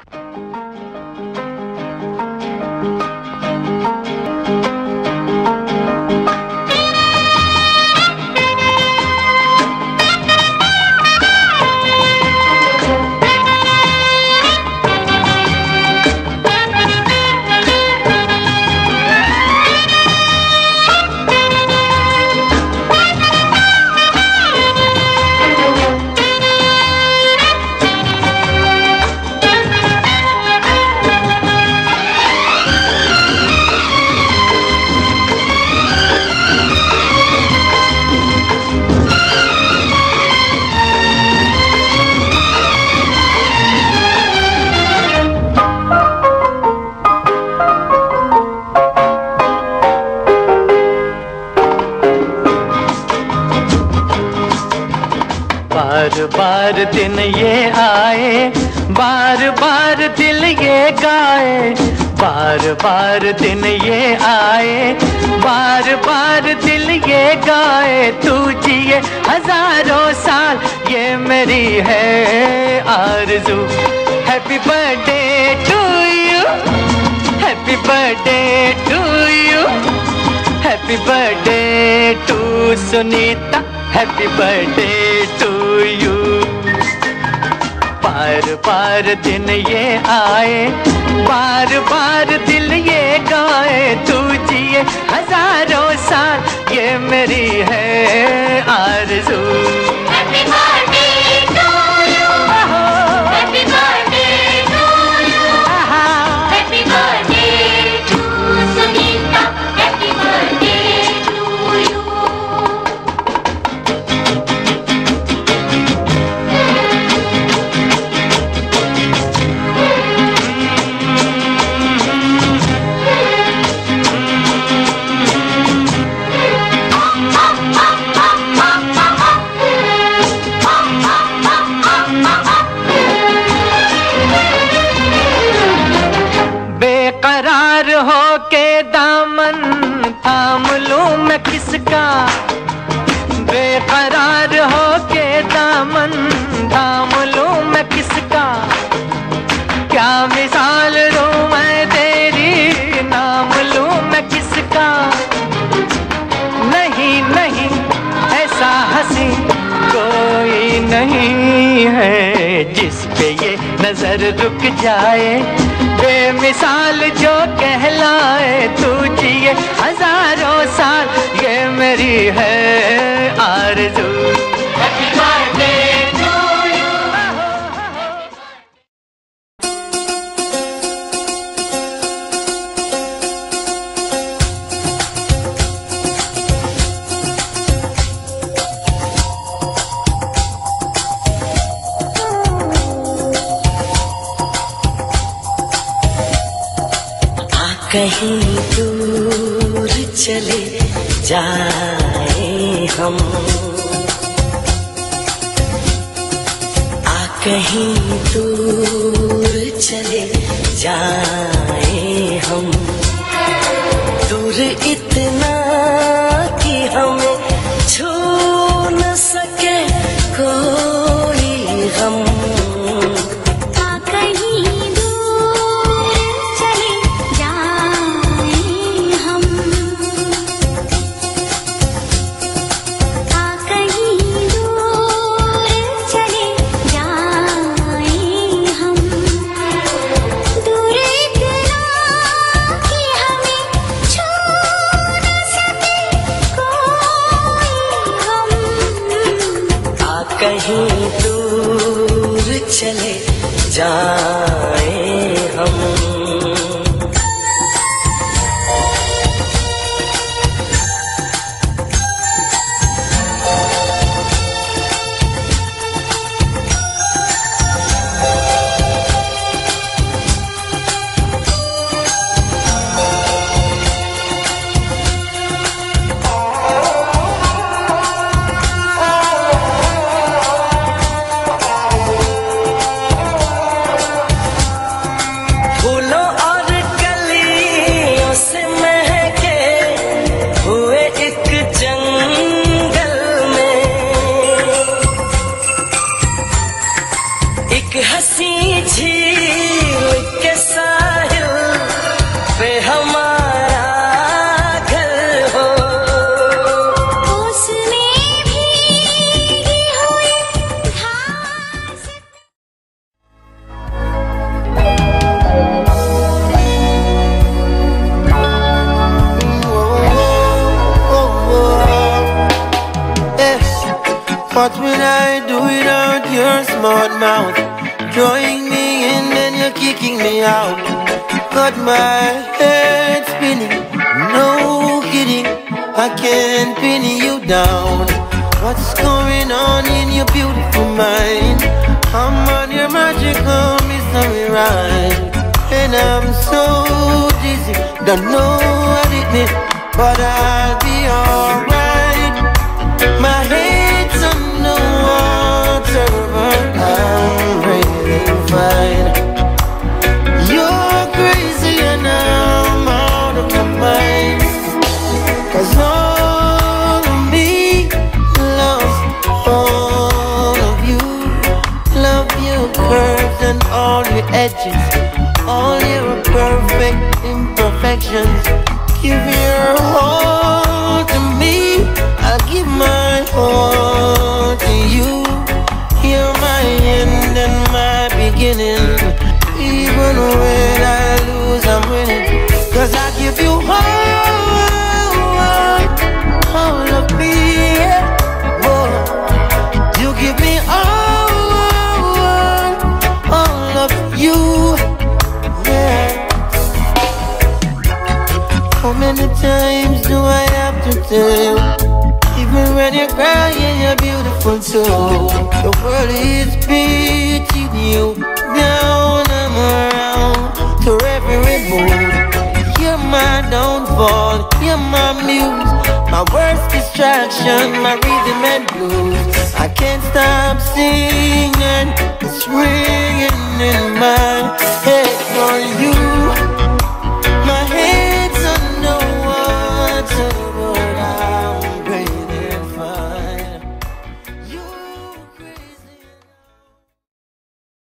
बार बार दिन ये आए, बार बार दिल ये गाए, बार बार दिन ये आए, बार बार दिल ये गाए। तू जिए हजारों साल ये मेरी है आरज़ू। Happy birthday to you, happy birthday to you, happy birthday to Sunita, happy birthday to you. बार बार दिन ये आए, बार बार दिल ये गाए। तू जिए हजारों साल ये मेरी है आरज़ू। Happy birthday to you, happy birthday to you, happy birthday to Sunita, happy birthday to you. बेकरार हो के दामन थाम लूं मैं किसका, बेकरार हो के दामन थाम लूं मैं किसका। क्या मिसाल दूं मैं तेरी, नाम लूं मैं किसका। नहीं नहीं ऐसा हंसी कोई नहीं है जिस पे ये नजर रुक जाए, बेमिसाल जो कहलाए। तू जिए हजारों साल ये मेरी है आरज़ू। Happy birthday to you. कहीं दूर चले जाए हम, कहीं दूर चले जाए हम। दूर इतना कि हमें छू न सके कोई गम। कहीं दूर चले जाए हम। हसी झील What will I do without your smart mouth? Drawing me in and you're kicking me out. Got my head spinning, no kidding, I can't pin you down. What's going on in your beautiful mind? I'm on your magical mystery ride, and I'm so dizzy, don't know what it means, but I'll be alright. My head's on the water, but I'm breathing fine. You're crazy and I'm out of my mind, 'cause all of me loves all of you. Love your curves and all your edges, all your perfect imperfections. Give your all to me, I'll give my all to you. You're my end and my beginning. Even when I lose, I'm winning, 'cause I give you all of me, yeah. Whoa. You give me all of you, yeah. How many times do I have to tell? Even when you're crying, you're beautiful too. The world is beating you down and around to every mood. You're my downfall, you're my muse, my worst distraction, my rhythm and blues. I can't stop singing, it's ringing in my head.